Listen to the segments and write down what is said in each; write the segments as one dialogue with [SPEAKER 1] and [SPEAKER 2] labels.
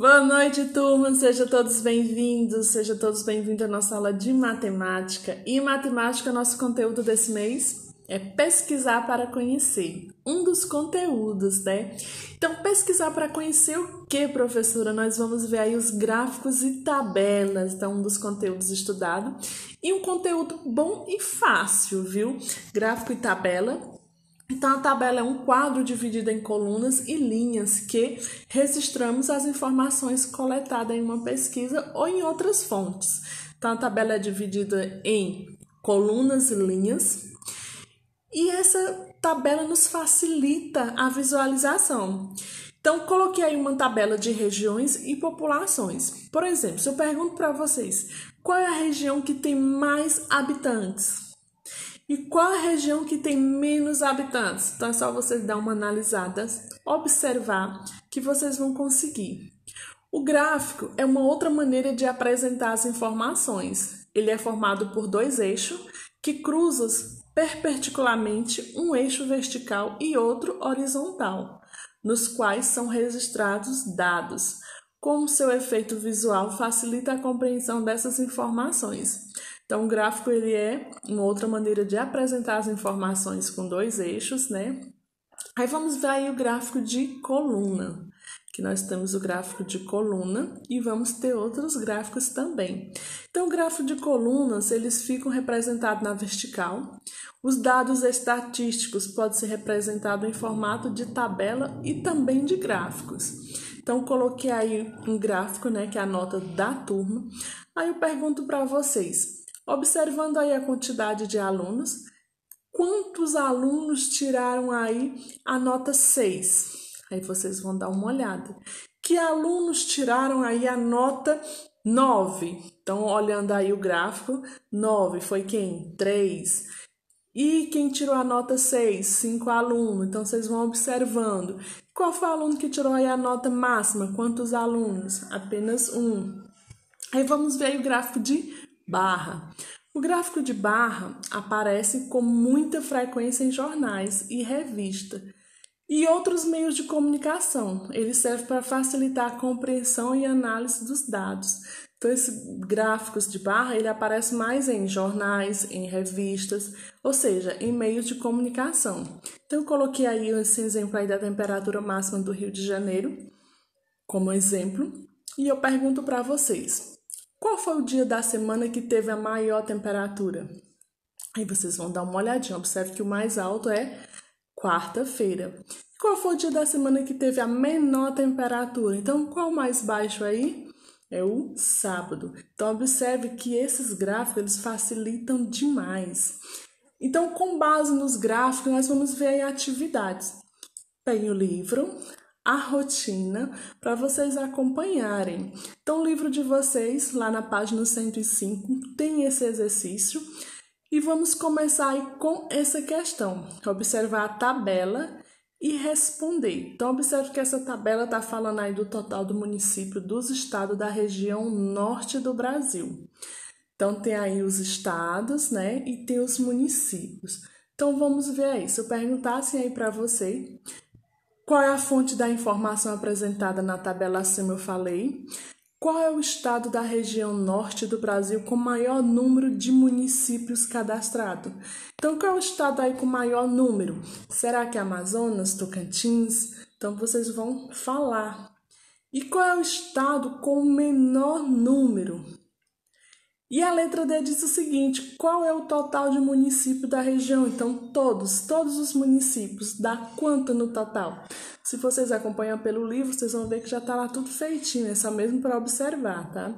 [SPEAKER 1] Boa noite, turma! Sejam todos bem-vindos à nossa aula de matemática. E matemática, nosso conteúdo desse mês é pesquisar para conhecer. Um dos conteúdos, né? Então, pesquisar para conhecer o que, professora? Nós vamos ver aí os gráficos e tabelas, então, um dos conteúdos estudados. E um conteúdo bom e fácil, viu? Gráfico e tabela. Então, a tabela é um quadro dividido em colunas e linhas que registramos as informações coletadas em uma pesquisa ou em outras fontes. Então, a tabela é dividida em colunas e linhas e essa tabela nos facilita a visualização. Então, coloquei aí uma tabela de regiões e populações. Por exemplo, se eu pergunto para vocês, qual é a região que tem mais habitantes? E qual a região que tem menos habitantes? Então é só vocês dar uma analisada, observar que vocês vão conseguir. O gráfico é uma outra maneira de apresentar as informações. Ele é formado por dois eixos que cruzam perpendicularmente, um eixo vertical e outro horizontal, nos quais são registrados dados. Como seu efeito visual facilita a compreensão dessas informações. Então, o gráfico ele é uma outra maneira de apresentar as informações com dois eixos, né? Aí vamos ver aí o gráfico de coluna, que nós temos o gráfico de coluna e vamos ter outros gráficos também. Então, o gráfico de colunas, eles ficam representados na vertical. Os dados estatísticos podem ser representados em formato de tabela e também de gráficos. Então, coloquei aí um gráfico, né, que é a nota da turma. Aí eu pergunto para vocês, observando aí a quantidade de alunos, quantos alunos tiraram aí a nota 6? Aí vocês vão dar uma olhada. Que alunos tiraram aí a nota 9? Então, olhando aí o gráfico, 9 foi quem? 3. E quem tirou a nota 6? 5 alunos. Então, vocês vão observando. Qual foi o aluno que tirou aí a nota máxima? Quantos alunos? Apenas 1. Aí vamos ver aí o gráfico de barra. O gráfico de barra aparece com muita frequência em jornais e revistas e outros meios de comunicação. Ele serve para facilitar a compreensão e análise dos dados. Então, esses gráficos de barra, ele aparece mais em jornais, em revistas, ou seja, em meios de comunicação. Então, eu coloquei aí esse exemplo aí da temperatura máxima do Rio de Janeiro, como exemplo, e eu pergunto para vocês, qual foi o dia da semana que teve a maior temperatura? Aí vocês vão dar uma olhadinha, observe que o mais alto é quarta-feira. Qual foi o dia da semana que teve a menor temperatura? Então, qual o mais baixo aí? É o sábado. Então, observe que esses gráficos, eles facilitam demais. Então, com base nos gráficos, nós vamos ver aí atividades. Pegue o livro, a rotina, para vocês acompanharem. Então, o livro de vocês, lá na página 105, tem esse exercício. E vamos começar aí com essa questão. Observar a tabela e responder. Então, observe que essa tabela está falando aí do total do município dos estados da região norte do Brasil. Então, tem aí os estados, né? E tem os municípios. Então, vamos ver aí. Se eu perguntasse aí para você, qual é a fonte da informação apresentada na tabela acima eu falei? Qual é o estado da região norte do Brasil com maior número de municípios cadastrados? Então, qual é o estado aí com maior número? Será que é Amazonas, Tocantins? Então, vocês vão falar. E qual é o estado com o menor número? E a letra D diz o seguinte, qual é o total de municípios da região? Então, todos os municípios, dá quanto no total? Se vocês acompanham pelo livro, vocês vão ver que já está lá tudo feitinho, é só mesmo para observar, tá?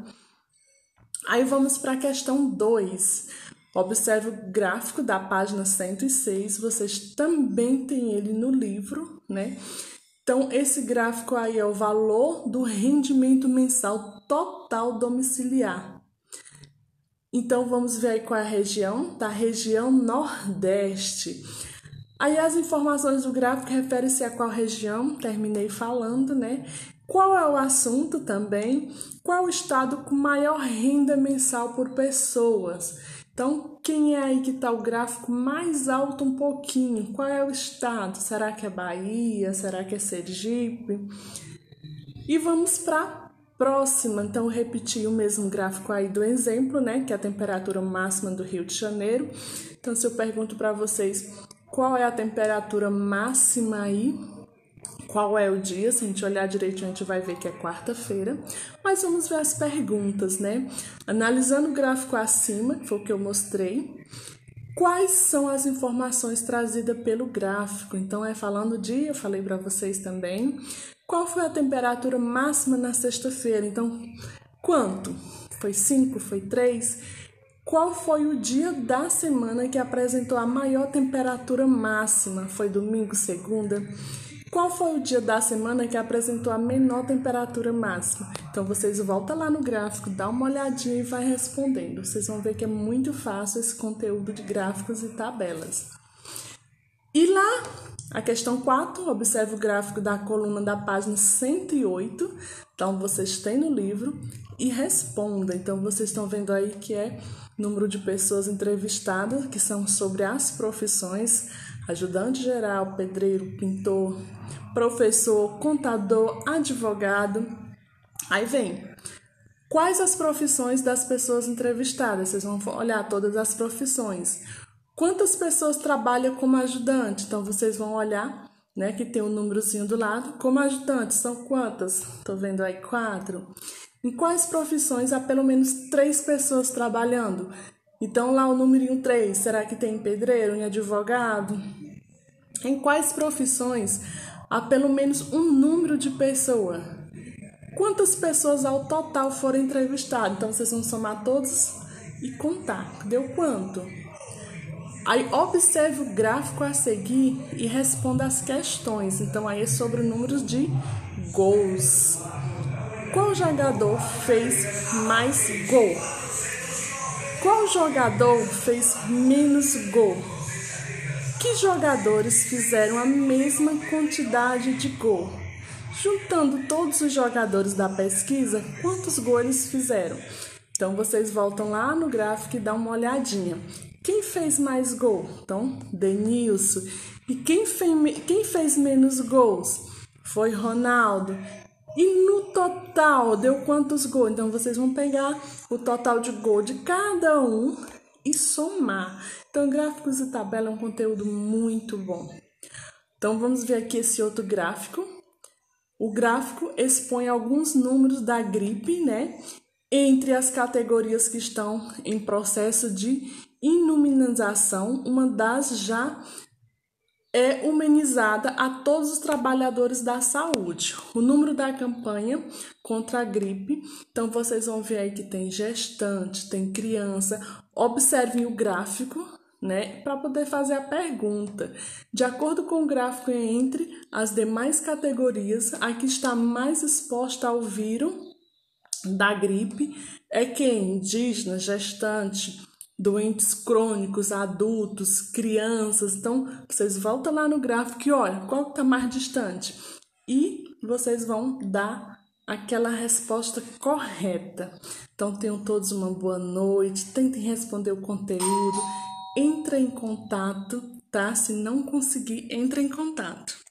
[SPEAKER 1] Aí vamos para a questão 2. Observe o gráfico da página 106, vocês também têm ele no livro, né? Então, esse gráfico aí é o valor do rendimento mensal total domiciliar. Então, vamos ver aí qual é a região, tá? Região Nordeste. Aí, as informações do gráfico referem-se a qual região, terminei falando, né? Qual é o assunto também? Qual o estado com maior renda mensal por pessoas? Então, quem é aí que está o gráfico mais alto um pouquinho? Qual é o estado? Será que é Bahia? Será que é Sergipe? E vamos para próxima, então eu repeti o mesmo gráfico aí do exemplo, né, que é a temperatura máxima do Rio de Janeiro. Então, se eu pergunto para vocês qual é a temperatura máxima aí, qual é o dia, se a gente olhar direitinho, a gente vai ver que é quarta-feira. Mas vamos ver as perguntas, né? Analisando o gráfico acima, que foi o que eu mostrei, quais são as informações trazidas pelo gráfico? Então, falando dia, eu falei para vocês também. Qual foi a temperatura máxima na sexta-feira? Então, quanto? Foi 5? Foi 3? Qual foi o dia da semana que apresentou a maior temperatura máxima? Foi domingo, segunda? Qual foi o dia da semana que apresentou a menor temperatura máxima? Então, vocês voltam lá no gráfico, dá uma olhadinha e vai respondendo. Vocês vão ver que é muito fácil esse conteúdo de gráficos e tabelas. E lá, a questão 4, observe o gráfico da coluna da página 108. Então, vocês têm no livro e responda. Então, vocês estão vendo aí que é número de pessoas entrevistadas, que são sobre as profissões: ajudante geral, pedreiro, pintor, professor, contador, advogado. Aí vem, quais as profissões das pessoas entrevistadas? Vocês vão olhar todas as profissões. Quantas pessoas trabalham como ajudante? Então, vocês vão olhar, né, que tem um númerozinho do lado. Como ajudante, são quantas? Estou vendo aí 4. Em quais profissões há pelo menos 3 pessoas trabalhando? Então, lá o numerinho 3, será que tem pedreiro, em advogado? Em quais profissões há pelo menos um número de pessoa? Quantas pessoas ao total foram entrevistadas? Então, vocês vão somar todos e contar. Deu quanto? Aí, observe o gráfico a seguir e responda as questões. Então, aí é sobre o número de gols. Qual jogador fez mais gol? Qual jogador fez menos gol? Que jogadores fizeram a mesma quantidade de gol? Juntando todos os jogadores da pesquisa, quantos gols eles fizeram? Então, vocês voltam lá no gráfico e dão uma olhadinha. Quem fez mais gol? Então, Denilson. E quem fez menos gols? Foi Ronaldo. E no total, deu quantos gols? Então, vocês vão pegar o total de gol de cada um e somar. Então, gráficos e tabela é um conteúdo muito bom. Então, vamos ver aqui esse outro gráfico. O gráfico expõe alguns números da gripe, né? Entre as categorias que estão em processo de imunização, uma das já é humanizada a todos os trabalhadores da saúde. O número da campanha contra a gripe, então vocês vão ver aí que tem gestante, tem criança. Observem o gráfico, né, para poder fazer a pergunta. De acordo com o gráfico entre as demais categorias, a que está mais exposta ao vírus da gripe é quem? Indígena, gestante, doentes crônicos, adultos, crianças. Então, vocês voltam lá no gráfico e olha qual está mais distante. E vocês vão dar aquela resposta correta. Então, tenham todos uma boa noite, tentem responder o conteúdo, entre em contato, tá? Se não conseguir, entre em contato.